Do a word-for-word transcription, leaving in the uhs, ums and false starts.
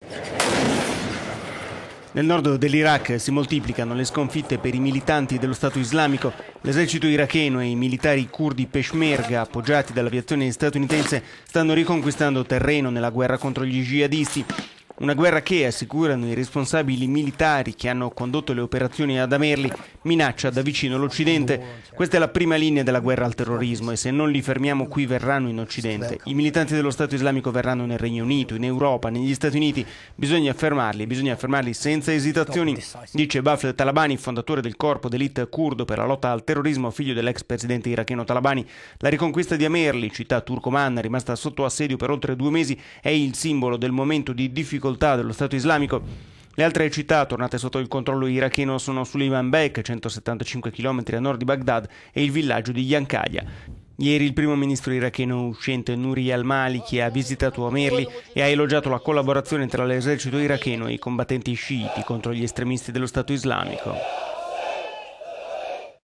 Nel nord dell'Iraq si moltiplicano le sconfitte per i militanti dello Stato islamico. L'esercito iracheno e i militari curdi Peshmerga, appoggiati dall'aviazione statunitense, stanno riconquistando terreno nella guerra contro gli jihadisti. Una guerra che, assicurano i responsabili militari che hanno condotto le operazioni ad Amerli, minaccia da vicino l'Occidente. Questa è la prima linea della guerra al terrorismo e se non li fermiamo qui verranno in Occidente. I militanti dello Stato islamico verranno nel Regno Unito, in Europa, negli Stati Uniti. Bisogna fermarli, bisogna fermarli senza esitazioni, dice Wafd Talabani, fondatore del corpo d'élite curdo per la lotta al terrorismo, figlio dell'ex presidente iracheno Talabani. La riconquista di Amerli, città turcomanna rimasta sotto assedio per oltre due mesi, è il simbolo del momento di difficoltà dello Stato islamico. Le altre città tornate sotto il controllo iracheno sono Suleiman Bek, centosettantacinque chilometri a nord di Baghdad, e il villaggio di Yankalia. Ieri il primo ministro iracheno uscente Nouri al-Maliki ha visitato Amerli e ha elogiato la collaborazione tra l'esercito iracheno e i combattenti sciiti contro gli estremisti dello Stato islamico.